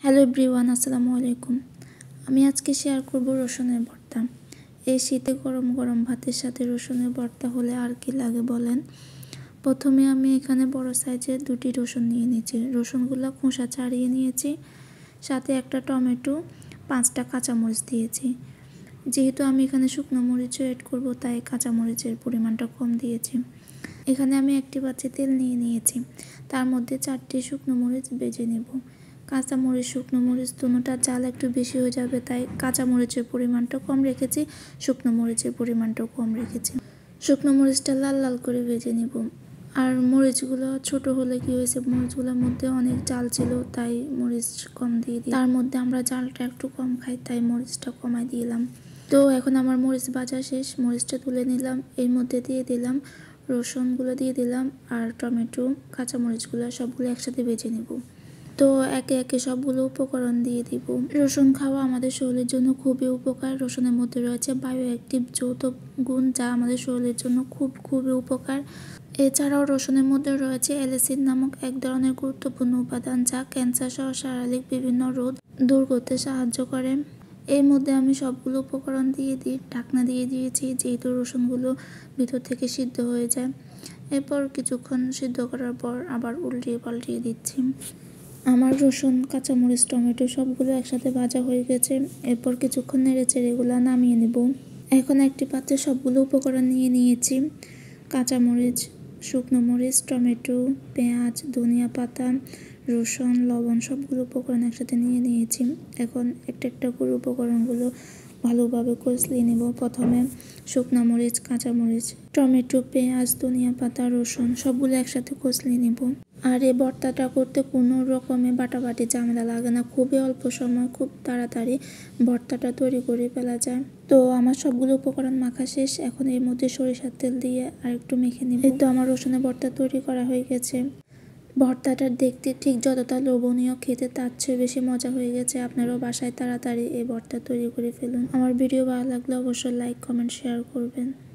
Hello everyone, আসসালামু আলাইকুম। আমি আজকে শেয়ার করব রসুনের ভর্তা। এই শীতে গরম গরম ভাতের সাথে রসুনের ভর্তা হলে আর কি লাগে বলেন। প্রথমে আমি এখানে বড় সাইজের 2টি রসুন নিয়ে নিয়েছি। রসুনগুলো খোসা ছাড়িয়ে নিয়েছি। সাথে একটা টমেটো, 5টা কাঁচামরিচ দিয়েছি। যেহেতু আমি এখানে শুকনো মরিচও অ্যাড করব, তাই কাঁচামরিচের পরিমাণটা কম দিয়েছি। এখানে আমি একটি পাত্রে তেল নিয়ে নিয়েছি। তার মধ্যে 4টি শুকনো মরিচ ভেজে নেব। কাঁচামরিচ, শুকনো মরিচ দুটোটা জাল একটু বেশি হয়ে যাবে, তাই কাঁচামরিচের পরিমাণটা কম রেখেছি, শুকনো মরিচের পরিমাণটাও কম রেখেছি। শুকনো মরিচটা লাল লাল করে ভেজে নেব। আর মরিচগুলো ছোট হলে কি হয়েছে, মরিচগুলোর মধ্যে অনেক জাল ছিল, তাই মরিচ কম দিয়ে দিই। তার মধ্যে আমরা জালটা একটু কম খাই, তাই মরিচটা কমাই দিলাম। তো এখন আমার মরিচ ভাজা শেষ, মরিচটা তুলে নিলাম। এর মধ্যে দিয়ে দিলাম রসুনগুলো, দিয়ে দিলাম আর টমেটো, কাঁচামরিচগুলো সবগুলো একসাথে ভেজে নেব। তো একে একে সবগুলো উপকরণ দিয়ে দিব। রসুন খাওয়া আমাদের শরীরের জন্য খুবই উপকার। রসুনের মধ্যে রয়েছে বায়োঅ্যাক্টিভ যৌগ গুণ, যা আমাদের শরীরের জন্য খুবই উপকার। এছাড়াও রসুনের মধ্যে রয়েছে অ্যালিসিন নামক এক ধরনের গুরুত্বপূর্ণ উপাদান, যা ক্যান্সার সহ শারীরিক বিভিন্ন রোগ দূর করতে সাহায্য করে। এর মধ্যে আমি সবগুলো উপকরণ দিয়ে ঢাকনা দিয়ে দিয়েছি, যেহেতু রসুনগুলো ভিতর থেকে সিদ্ধ হয়ে যায়। এরপর কিছুক্ষণ সিদ্ধ করার পর আবার উল্টিয়ে পাল্টিয়ে দিচ্ছি। আমার রসুন, কাঁচামরিচ, টমেটো সবগুলো একসাথে ভাজা হয়ে গেছে। এরপর কিছুক্ষণ নেড়েচেড়ে এগুলো নামিয়ে নেব। এখন একটি পাত্রে সবগুলো উপকরণ নিয়ে নিয়েছি। কাঁচামরিচ, শুকনো মরিচ, টমেটো, পেঁয়াজ, ধনিয়া পাতা, রসুন, লবণ সবগুলো উপকরণ একসাথে নিয়ে নিয়েছি। এখন একটা একটা করে উপকরণগুলো ভালোভাবে কষলিয়ে নেব। প্রথমে শুকনো মরিচ, কাঁচামরিচ, টমেটো, পেঁয়াজ, ধনিয়া পাতা, রসুন সবগুলো একসাথে কষলিয়ে নেব। আর এই ভর্তাটা করতে কোনো রকমের বাটাবাটি ঝামেলা লাগে না, খুবই অল্প সময় খুব তাড়াতাড়ি ভর্তাটা তৈরি করে ফেলা যায়। তো আমার সবগুলো উপকরণ মাখা শেষ। এখন এর মধ্যে সরিষার তেল দিয়ে আর একটু মেখে নেব। এই তো আমার রসুনের ভর্তা তৈরি করা হয়ে গেছে। ভর্তাটা দেখতে ঠিক যতটা লোভনীয়, খেতে তার চেয়ে বেশি মজা হয়ে গেছে। আপনারাও বাসায় তাড়াতাড়ি এই ভর্তা তৈরি করে ফেলুন। আমার ভিডিও ভালো লাগলে অবশ্যই লাইক, কমেন্ট, শেয়ার করবেন।